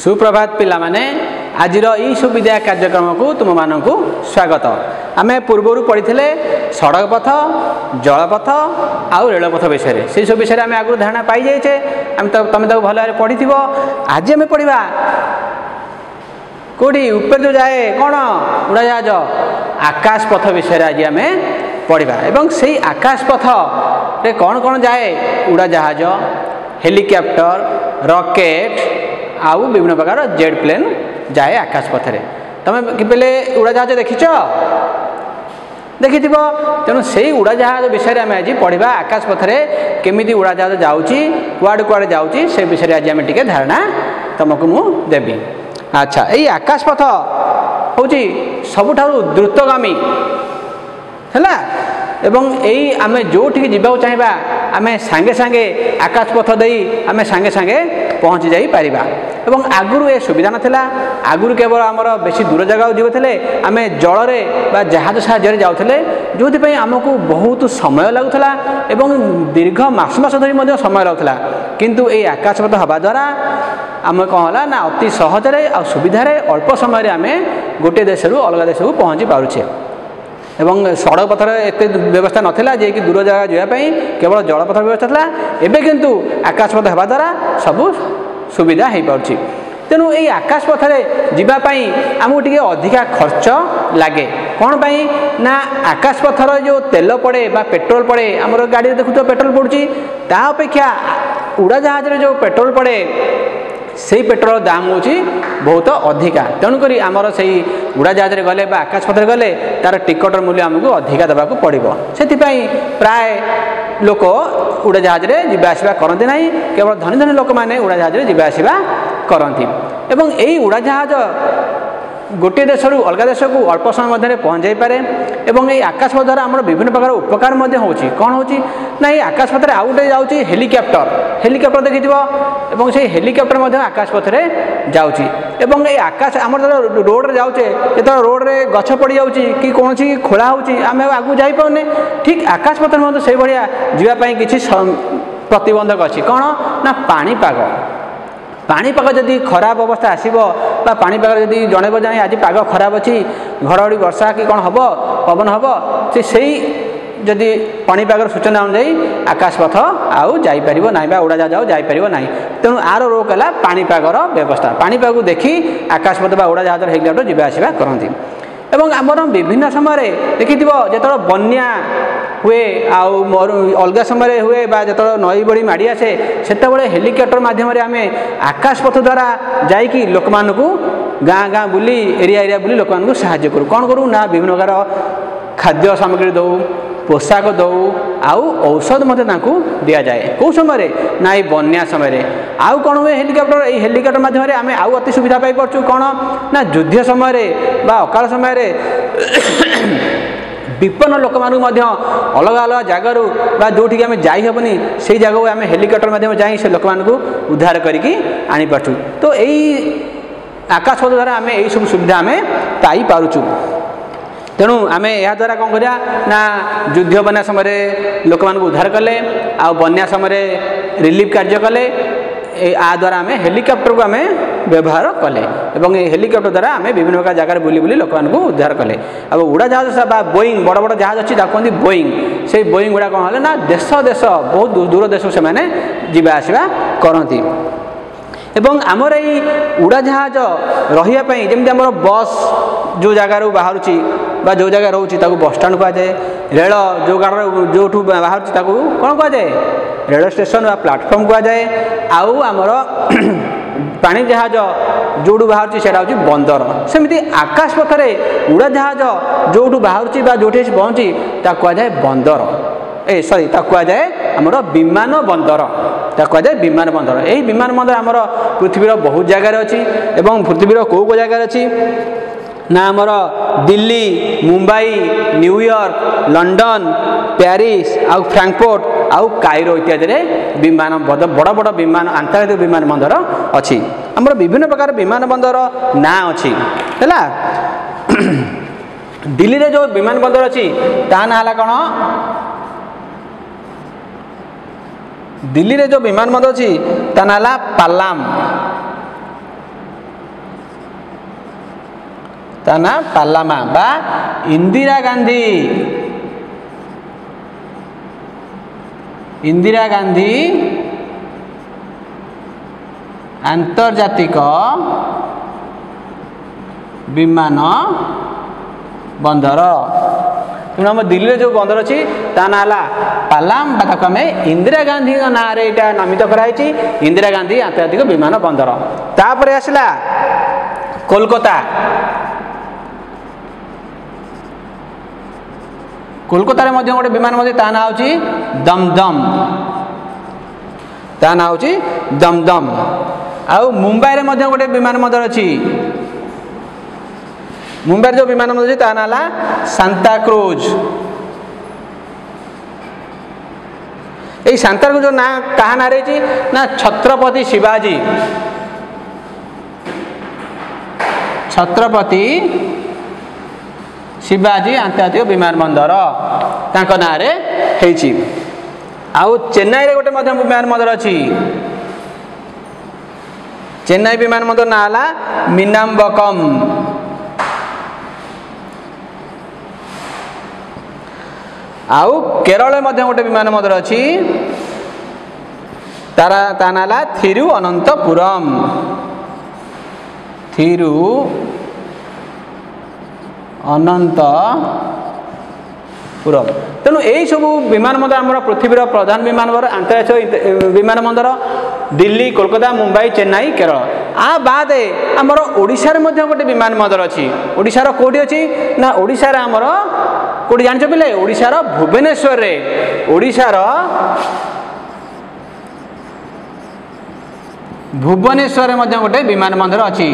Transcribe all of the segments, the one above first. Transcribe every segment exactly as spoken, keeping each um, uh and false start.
सुप्रभात पिला माने आज सुविधा कार्यक्रम को तुम मानक स्वागत। आम पूर्वर पढ़ी सड़क पथ जलपथ आउ रेलपथ विषय से सब विषय आम आगु धारणा पाई जाइए। आम तुम तो भल पढ़ी थो। आज आम पढ़ा कौटी ऊपर जो जाए कौन उड़ाजहाज आकाश पथ विषय आज आम पढ़ा एवं से आकाश पथ रे कौन कौन जाए उड़ाजहाज हेलिकॉप्टर रॉकेट आउ विभिन्न प्रकार जेट प्लेन जाए आकाश पथरे। तुम पहले उड़ाजहाज देखिच देखि तेणु से उड़ाजहाज विषय आम आज पढ़ा आकाश पथरे केमी उड़ाजहाज जाऊँगी कुआड़ कुआड़ जाऊँगी से विषय आज आम टे धारणा तुमको मु देवी। अच्छा यही आकाश पथ हूँ सबुठारु द्रुतगामी है एवं यही आम जो जावाक चाहिए आम सांगे सांगे आकाश पथ दे आम सांगे सांगे पहुँची जाई पारिबा। एवं आगुरु ए सुविधा नाथिला। आगुरु केवल आमर बेसी दूर जगह जीवुले आम जलरे बा जहाज साहाय्य जाऊले जो आमको बहुत समय लगुला एवं दीर्घ मास मास धरी समय लगुला। किंतु ये आकाश पथ हवा द्वारा आम कौन है ना अति सहजरे आ सुविधारे अल्प समय आम गोटे देश रु अलग देश को पहुँची पारुछे। एवं सड़क पथर एत व्यवस्था नाला जे कि दूर जगह जावाई केवल जलपथ व्यवस्था था। एबे किंतु आकाश पथ हवा द्वारा सबू सुविधा हो पार्छ। तेणु ये आकाश पथरे जीवाई आमको टे अधिका खर्च लगे कौन पाई ना आकाश पथर जो तेल पड़े बा पेट्रोल पड़े आमर गाड़ी देखु तो पेट्रोल पड़ुची ता अपेक्षा उड़ाजहाज जो पेट्रोल पड़े से पेट्रोल दाम हूँ बहुत अधिका। तेणुक आमर से उड़ाजहाज गले आकाश पथर गले तार टिकटर मूल्य आमको अधिका देवाक पड़ो। से प्राय लोक उड़ाजहाज जावासवा करती ना केवल धनी धनी लोक मैंने उड़ाजहाज जावासवा करती। एवं यही उड़ाजहाज गोटे देश रु अलग देश को अल्प समय मध्य पहुँच जापे। एवं ये आकाश पथ द्वारा आम विभिन्न प्रकार उपकार होची कौन होची ना ये आकाश पथरे आउ गोटे जाऊँगी हेलिकॉप्टर हेलिकॉप्टर देखी एवं से हेलिकॉप्टर मध्य आकाश पथरे जाऊँगी। एवं ये आकाश आम रोड रे जाऊे जो रोड रे गछ पड़ जाऊँगी कि कौन खोला होमें आगू जापे ठीक आकाश पथर मध्य से भाया जावाई किसी प्रतिबंधक अच्छी कौन ना पाणीपाग पाणीपाग जदि खराब अवस्था आसब पाणीपाग जदि जनइब जाए आज पाग खराब अच्छी घड़घड़ी वर्षा कि कौन हम पवन हम से सही जदि पाणीपागर सूचना अनुजाई आकाश पथ आउ जापर ना उड़ाजहाज आउ जापर ना। तेणु आर रोक है पाणीपागर व्यवस्था पाणीपाग देखी आकाश पथ उड़ाजहाज हेलिकॉप्टर जावासवा करती। एवं आमर विभिन्न समय देखि जो बन्या हुए आउ अलग समय हुए जो नई बड़ी माड़ी आसे से हेलिकॉप्टर मध्यम आम आकाश पथ द्वारा जाकि लोक मानू गाँ गाँ बुली एरिया एरिया बुली लोक मानू साहाय्य करूँ कौन करूँ ना विभिन्न प्रकार खाद्य सामग्री दौ पोशाक दौ आउ औषध मत दि जाए कौ समय ना ये बन्या समय आउ कौन हुए हेलिकॉप्टर ये हेलिकॉप्टर मध्यम आम आउ अति सुविधा पाई पार्छु कौन ना युद्ध समय बा अकाल समय विपन्न लोक मानू अलग अलग जगार बा जो आम जाइबनी से जगह आम हेलिकॉप्टर मध्यम जाई से लोक मानू उद्धार करके आनी पार्छु। तो यही आकाश पथ द्वारा आम यही सब सुविधा आम पाई पारुछु। तेणु आम या द्वारा कौन करा ना युद्ध बन्या समय लोक मानू उद्धार कले आ बन्या समय रिलीफ कार्य कले आ द्वारा आम हेलिकॉप्टर को आम व्यवहार कले एवं हेलिकॉप्टर द्वारा आम विभिन्न प्रकार जगार बुली बुली लोक मानू उद्धार कले। अब उड़ाजहाज बा बोईंग बड़ बड़ जहाज अच्छी कहते बोईंग से बोईंग गुड़ा कौन है ना देश देश बहुत दूर देश से जावासवा करती। एवं आमर यही उड़ाजहाज रही जमी आम बस जो जगार बाहर जो जगह रोचे बस स्टाण कह जाए रेल जो गाड़ी जो बाहर कौन कह जाए रेल स्टेशन बा प्लाटफर्म कह जाए आउ आमर पानी जहाज जो बाहर से बंदर सेमती आकाश पथरे उड़ाजहाज जो बाहर जो पहुँची कह जाए बंदर ए सॉरी कह जाए आमर विमान बंदर कह जाए विमान बंदर। यही विमान बंदर आमर पृथ्वीर बहुत जगार अच्छी एवं पृथ्वीर कौ कौ जगार अच्छी ना आमर Delhi Mumbai New York London Paris आउ फ्रैंकफर्ट आउ कायरो इत्यादि विमान बड़ बड़ विमान आंतर्जातिक विमान बंदर अच्छी। आमर विभिन्न प्रकार विमान बंदर ना अच्छी है। दिल्ली रे जो विमान बंदर अच्छी ता ना है कौन दिल्ली रे जो विमान बंदर अच्छी ता ना पालाम ତା ନା ପାଲାମା ବା ଇନ୍ଦିରା ଗାନ୍ଧୀ इंदिरा गांधी आंतर्जातिक विमान बंदर। तेणु आम दिल्ली में जो बंदर अच्छी ता ना पालाम आम इंदिरा गांधी ना यहाँ नामित कराई इंदिरा गांधी आंतर्जातिक विमान बंदर। तापर आसला कोलकाता। कोलकाता रे गोटे विमान ता ना हूँ दमदम ता ना हूँ दमदम। आउ मुंबई रे गोटे विमान बंदर अच्छी मुंबई जो विमान बंदर अच्छी ता ना सांता क्रूज। यही सांता क्रूज ना क्या ना रही ना छत्रपति शिवाजी छत्रपति शिवाजी आंतर्जातिक विमान बंदर तांको ना रे हेची। आउ चेन्नई रे गोटे विमान बंदर अच्छी चेन्नई विमान बंदर ना ला मीनाम्बकम। आउ केरल में गोटे विमान बंदर अच्छी तारा ता ना ला थिरुअनंतपुरम थिरु अनंतपुरम। तेणु यही सब विमान बंदर आम पृथ्वीर प्रधान विमान बंदर आंतर्जातिक विमान बंदर दिल्ली कोलकाता मुंबई चेन्नई केरल। आ बाद आमर ओडिशा रे मध्य गोटे विमान बंदर अच्छी ओडिशार कोठी अच्छी ना ओडिशा रे आमर कोठी जान पिले ओडिशार भुवनेश्वर रे ओडिशार भुवनेश्वर रे मध्य गोटे विमान बंदर अच्छी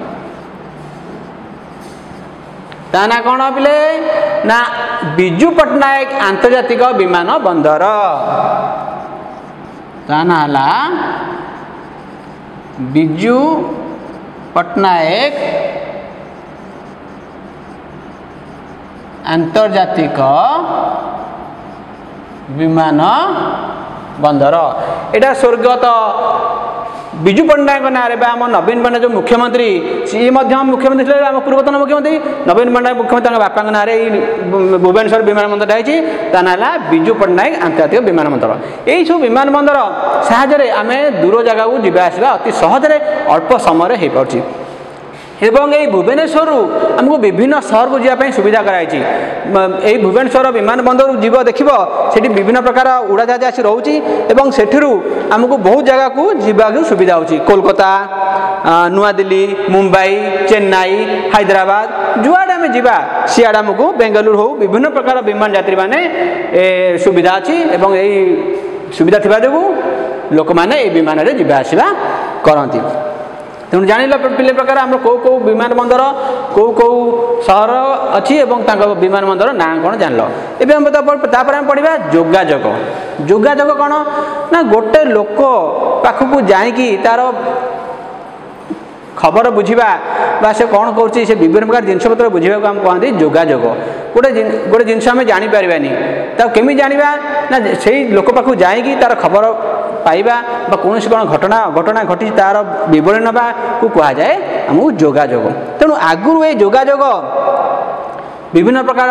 ता ना कौन पिले ना बिजू पट्टनायक आंतर्जातिक विमान बंदर ता ना हला बिजू पट्टनायक आंतर्जातिक विमान बंदर। एटा स्वर्गत बिजू पट्टनायक ना रे आम नवीन पट्टनायक जो मुख्यमंत्री सी मुख्यमंत्री थे आम पूर्वतन मुख्यमंत्री नवीन पट्टनायक मुख्यमंत्री बापा ना भुवनेश्वर विमान बंदर है ना बिजू पट्टनायक आंतर्जातिक विमान बंदर। यही सब विमान बंदर साहाय्य आम दूर जगह को जावा आसवा अति सहजरे अल्प समय हो पार्टी एवं यही भुवनेश्वर आमको विभिन्न सहर को जावाई सुविधा कराई। भुवनेश्वर विमान बंदर जीव देख से विभिन्न प्रकार उड़ाजाहाज आसी रोचे और से आमको बहुत जगह को जावाक सुविधा हो कोलकाता नुआ दिल्ली मुंबई चेन्नई हैदराबाद जुआड़े आम जा सियाड़े आमको बेंगलुरु हो विभिन्न प्रकार विमान यात्री मैंने सुविधा अच्छी और यही सुविधा थी जो लोक मैंने विमान में जा आसवा करती। तेणु जान पिले प्रकार आम कौ कौ विमान बंदर कौ कौ सहर अच्छी विमान बंदर ना कौन जान एवं आम पढ़ा जोगाजोग। जोगाजोग कौन ना गोटे लोक पाखक जाकि तार खबर बुझा बा से कौन कर विभिन्न प्रकार जिनपतर बुझा आम कहते जोगाजोग। गोटे गोटे जिन आम जानीपारानी केमी जाना ना से लोक पाखक जाकि तार खबर पाइबा बा कौन कौन घटना घटना घटी तार विवरण नवा को कह जाए आमको जोगाजोग। तेणु आगुरी ये जोगाजोग विभिन्न प्रकार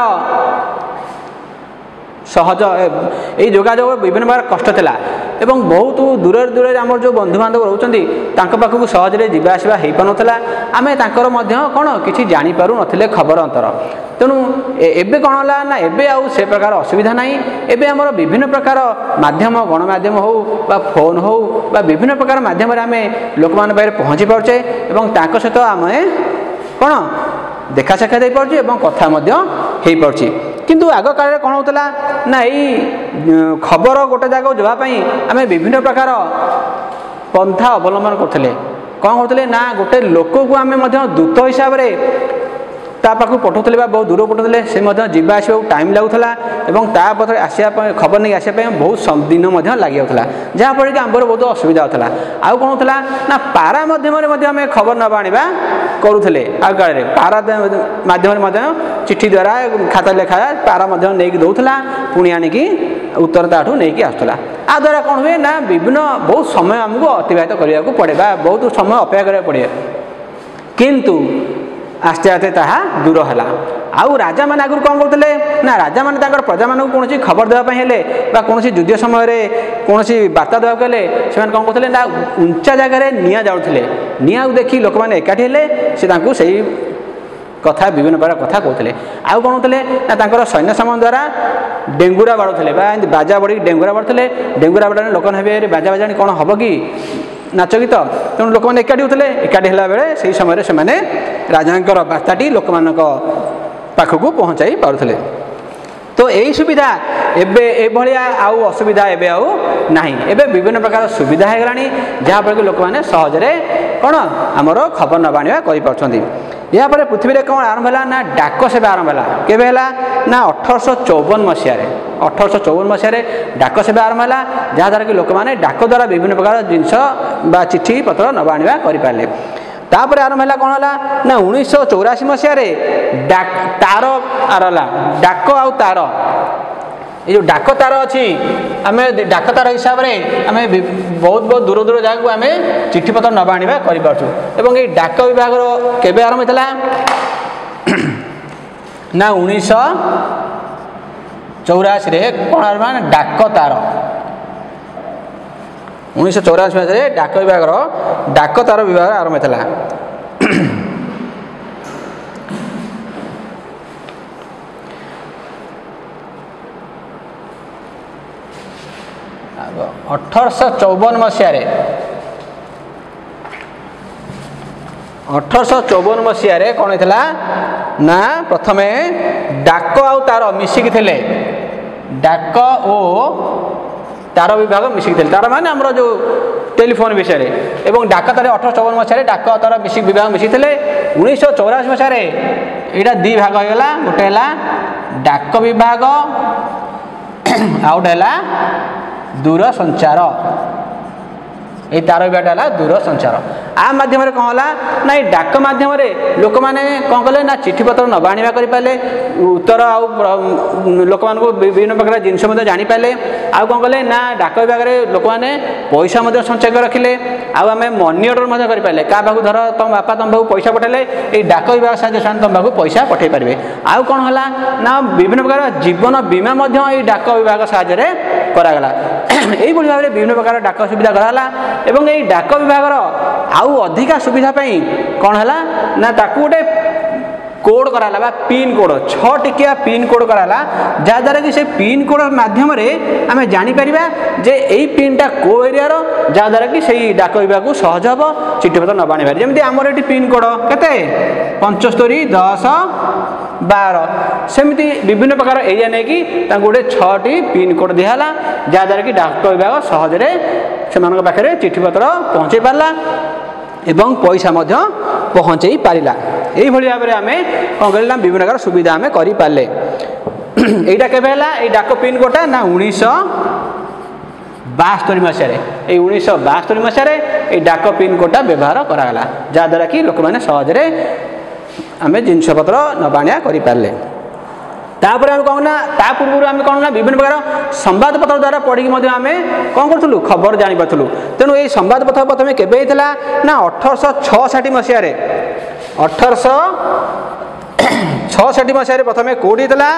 सहज यही जोगाजोग विभिन्न प्रकार कष्ट थिला एवं बहुत दूर दूर आम जो बंधु बांधव रोचंती तांको पाखक सहजरे जीवा आसवा हो पानुला आम तांकर मध्य कौन किसी जानीपारू नथिले खबर अंतर। तेणु एबे कौन है ना एबे आउ से प्रकार असुविधा नहीं एबे आमर विभिन्न प्रकार माध्यम गणमाध्यम हो बा फोन हो बा विभिन्न प्रकार माध्यम आम लोक मान पाखे पहुँची पार्चे और तांको सहित आम कौन देखा साक्षात हो पार्चे और कथा मध्य हो पार्ची। किंतु आग काल कौन होता ना यही खबर गोटे जगह जावाई आम विभिन्न प्रकार पंथा अवलंबन करते कौन करते ना गोटे लोक को आम दूत हिसाब से ता पाखु पठाऊले बहुत दूर पठाऊले से जीवा आसवा टाइम लगुला और तापर आसा खबर नहीं आसापी बहुत दिन लगी जाता जहाँफल कि आमर बहुत असुविधा होता। आउ कौन होता ना पारा मध्यम आम खबर नवा आने करुले आग काल पारा मध्यम चिठी द्वारा खाता लेखा पारा नहीं दौला पुणी आणिकी उत्तर ताठू नहीं आसूला आ द्वारा कौन हुए ना विभिन्न बहुत समय आमको अतिबाहित करने को पड़े बहुत समय अपेक्षा करा पड़े। किंतु आस्ते आस्ते ताहा दूर है। आउ राजा मैंने आगुरी कौन करते ना राजा मैंने प्रजा मानक कौन खबर देवाई हेले कौन युद्ध समय कौन बार्ता देवाक हेले से कौन करते ना उंचा जगार निआ जाऊे निआ देखी लोक मैंने एकाठी हेले से से कथा विभिन्न प्रकार कथा कहते आउ कौन होते ना सैन्य सामान द्वारा डेंगुरा बाड़ुले बाजा बड़ी डेंगुरा बाड़ुले डेंगुरा बाड़ा लोक भावे बाजा बाजा कौन हम कि नाच गीत तेणु लोक मैंने एकाठी होते एकाठी है बेले से समय से राजा बार्ताटी लोक मान पाखक पहुँचाई पारुले। तो यही सुविधा एबे एभलिया आउ असुविधा एबे आउ नाही एबे विभिन्न प्रकार सुविधा है गलानी जहाँफल कि लोक मैंने सहजरे कौन आमर खबर नवा आनिबा करि पारुछंती। या पर पृथ्वी में कौन आरंभ है ना डाक सेवा आरंभ है केबे है ना अठरश चौवन मसीह अठरश चौवन मसीह डाक सेवा आरंभ है जहाँद्वारा कि लोक मैंने डाक द्वारा विभिन्न प्रकार जिनस बा चिठी पत्र नवा आनिबा करि पारले। तापर आरंभ है कौन है ना उन्नीस चौराशी मसीह डाक तार आरला डाक आउ तार ये जो डाक तार अच्छी आम डाक तार हिसाब से आम बहुत बहुत दूर दूर जगह को आम चिठी पत्र नवा आनिबा करूँ। ये डाक विभाग केबे आरंभ होता ना उन्नीस चौराशी कौन आरंभ डाक तार उन्नीस चौराशी मसीह डाक विभाग डाक तार विभाग आरंभ होता। अठरश चौवन मसीह अठरश चौवन मसीह कौन होता ना प्रथम डाक आउ तार मिसिकी थे डाक ओ तार विभाग मिसिकी थे तार माने हमरो जो टेलीफोन विषय एवं डाक तार अठरश चौवन मसीह डाक तार मिसिक विभाग मिसिकी थे उन्नीस चौराशी मसीह यहाँ दी भाग होगा गोटे है डाक विभाग आउ गोटे है दूर संचार ये तार विभाग है दूर संचार आ माध्यम कौन है ना डाक माध्यम लोक मैंने कौन कले ना चिठी पत्र नवा आनिबा करि पाले उत्तर आउ लोक मान विभिन्न प्रकार जिनस जानीपारे आउ कौन कले ना डाक विभाग लोक मैंने पैसा संचय कर रखिले आउ आम मनी अर्डर करें क्या पाक धर तुम बापा तुम पाक पैसा पठेले ये डाक विभाग साहय तुम पाक पैसा पठे पारे आउ कौन है ना विभिन्न प्रकार जीवन बीमा ये डाक विभाग साहय करागला यही भाव में विभिन्न प्रकार डाक सुविधा कराला एवं ये डाक विभाग आउ अधिका सुविधा पाई कौन है ना ताकू गोटे कोड कराला बा पिन कोड छह टिकिया पिन कोड कराला जहाँद्वारा कि से पिन कोड माध्यम आम जापर जे यही पिनटा को एरिया जहाँद्वारा कि से डाक विभाग को सहज हम चिठी पत्र नवा आनी जमी आमर ये पिन कोड के पंचस्तरी दस बार सेमती विभिन्न प्रकार एरिया नहीं कि गोटे छटी पिन कोड दिहला जहाँद्वारा कि डाक विभाग सहजरे से पाखे चिठी पत्र पहुँचे पारा एवं पैसा पहुँचे पारा यही भाव में आम कौन कर विभिन्न प्रकार सुविधा आम करें। यहाँ के डाक पिन कोडा ना उन्नीस बास्तरी मसीह ये उन्नीस बास्तरी मसीह ये डाक पिन कोडा व्यवहार कराला जहाँद्वारा कि लोक मैंने सहजरे आम जिनस पत्र नवाणिया करें। तापर आम कौन ना ता पूर्व आम कौन ना विभिन्न प्रकार संवाद पत्र द्वारा पढ़ी आम कौन करूँ खबर जापारू तेणु ये संवाद पत्र प्रथम केवे होता ना अठरश छठी मसीह अठरश छठी मसीह प्रथम कौटी होता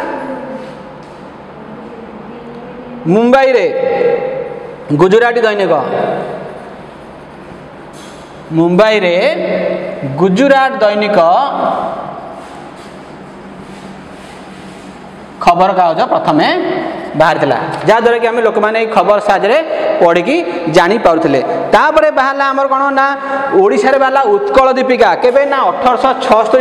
मुंबई रे गुजराती दैनिक मुंबई रे गुजरात दैनिक खबर कागज प्रथम बाहर जहाँद्वारा कि आम लोक मैंने खबर साहय पढ़ी जानी पारुले। तापर बाहर आमर कौन ना ओडिशा रे बाहर उत्कल दीपिका केबे ना अठरश छस्तरी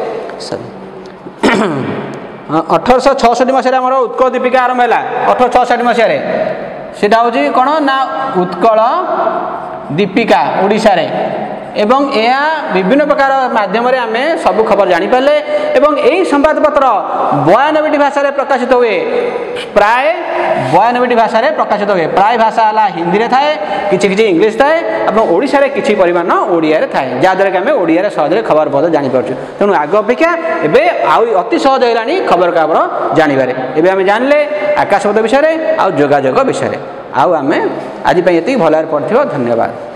अठरश छष्ठी मसीह आमर उत्कल दीपिका आरंभ है अठरश छष्ठी मसीह से कौन ना उत्कल दीपिका ओडिशा रे एवं यह विभिन्न प्रकार माध्यम आम सब खबर जानीपारे एवं यही संवाद पत्र बयानबे भाषा रे प्रकाशित हुए प्राय बयानबे भाषा रे प्रकाशित हुए प्राय भाषा है हिंदी रे थाए किछि किछि इंग्लिश थाए और ओडिशा रे किछि परिमाण ओडिया रे थाए जहाँद्वारा कि आम ओडिया रे सहज खबर पत्र जानीपारछु। तेणु आग अपेक्षा एबे आउ अति सहज होलानी खबर खबर जानिबारे एबे आम जानले आकाशपथ विषय आउ जोगाजोग विषय आउ आम आज एति भल पढ़िथिबो। धन्यवाद।